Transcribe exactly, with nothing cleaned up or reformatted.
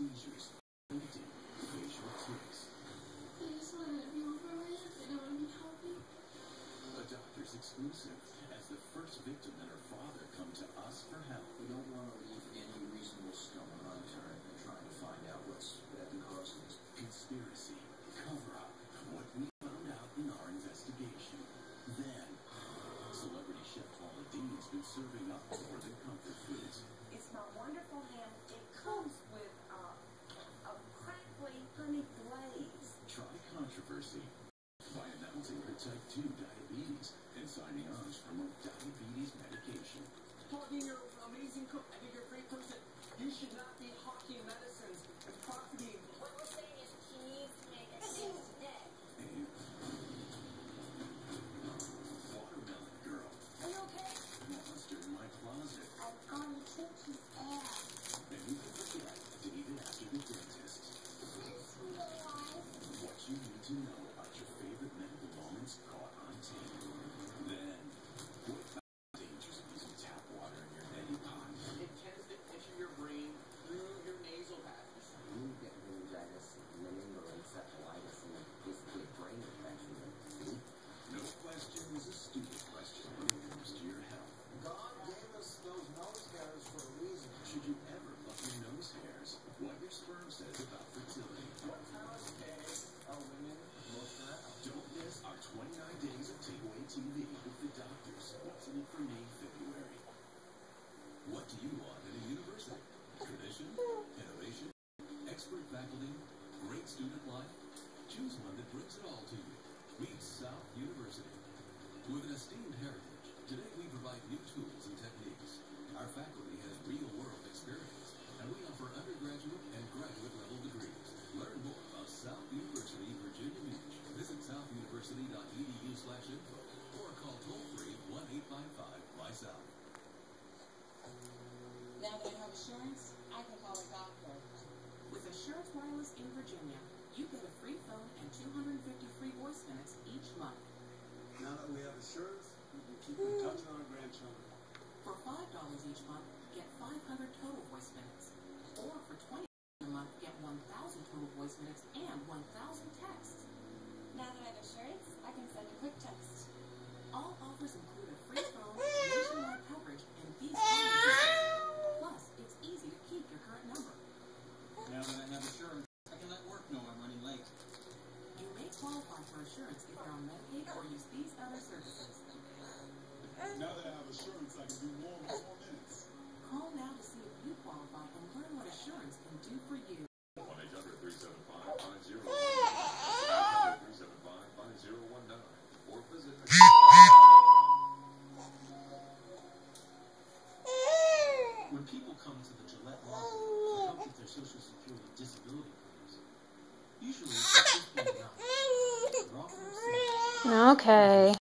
seizures, fainting, facial tics. I just want to be over with. I don't want to be healthy. A doctor's exclusive, as the first victim and her father come to us for help. We don't want to leave any reasonable stone unturned in trying to find out what's at the cause of this. Conspiracy, cover-up, what we found out in our investigation. Then, celebrity chef Paula Deen's been serving up more than comfort foods. It's my wonderful ham. It comes with uh, a crackly honey glaze. Try controversy by announcing her type two diabetes and signing on to promote diabetes medication. Paula Deen, you're an amazing cook. I think you're a great person. You should not be hawking medicines and profiting. What we're saying is he needs to make a change today. And Watermelon Girl, Are you okay? monster in my closet. I'm going to kick his ass. And who can forget David after the dentist? This realize What you need to know about your favorite medical moments caught on tape. Then, what about the dangers of using tap water in your neti pot? It tends to enter your brain through your nasal passages. You get meningitis, meningoencephalitis, and basically a brain infection. See? No question is a stupid question when it comes to your health. God gave us those nose hairs for a reason. Should you ever pluck your nose hairs? What your sperm says about fertility. What nowadays are women most around? Don't miss our twenty-nine days of takeaway T V with the doctors. What's in it for me, February? What do you want at a university? Tradition, innovation, expert faculty, great student life? Choose one that brings it all to you. Meet South University. With an esteemed heritage, today we provide new tools and techniques. Our faculty has real-world experience, and we offer undergraduate and graduate level degrees. Learn more about South University, Virginia Beach. Visit south university dot e d u slash info or call toll-free one eight five five by South. Now that I have Assurance, I can call a doctor. With Assurance Wireless in Virginia, you get a free phone and two hundred fifty free voice minutes each month. Now that we have Assurance, we can keep in touch with our grandchildren. For five dollars each month, get five hundred total voice minutes. Or for twenty dollars a month, get one thousand total voice minutes and one thousand texts. now that I have Assurance, I can send a quick text. All offers include a free phone, nationwide coverage, and these calling features. Plus, it's easy to keep your current number. Now that I have Assurance, I can let work know I'm running late. You may qualify for Assurance if you're on Medicaid or use these other services. Now that I have Assurance, I can do more in four minutes. Call now to see if you qualify and learn what Assurance can do for you. one eight hundred three seven five five zero one nine. three seven five five zero one nine. Or visit. When people come to the Gillette lobby to help with their Social Security disability claims, usually it's just enough. Okay.